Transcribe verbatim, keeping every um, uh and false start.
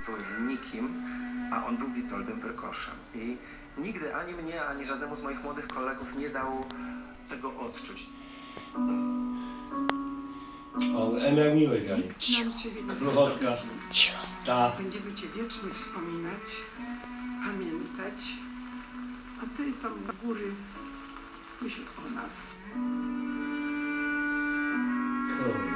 byłem nikim, a on był Witoldem Perkoszem. I nigdy ani mnie, ani żadnemu z moich młodych kolegów nie dał tego odczuć. O, M jak miłeś, Gali. Nam Ciebie nie Królowska. Ta. Będziemy Cię wiecznie wspominać, pamiętać, a Ty tam na góry myśl o nas. Kurde.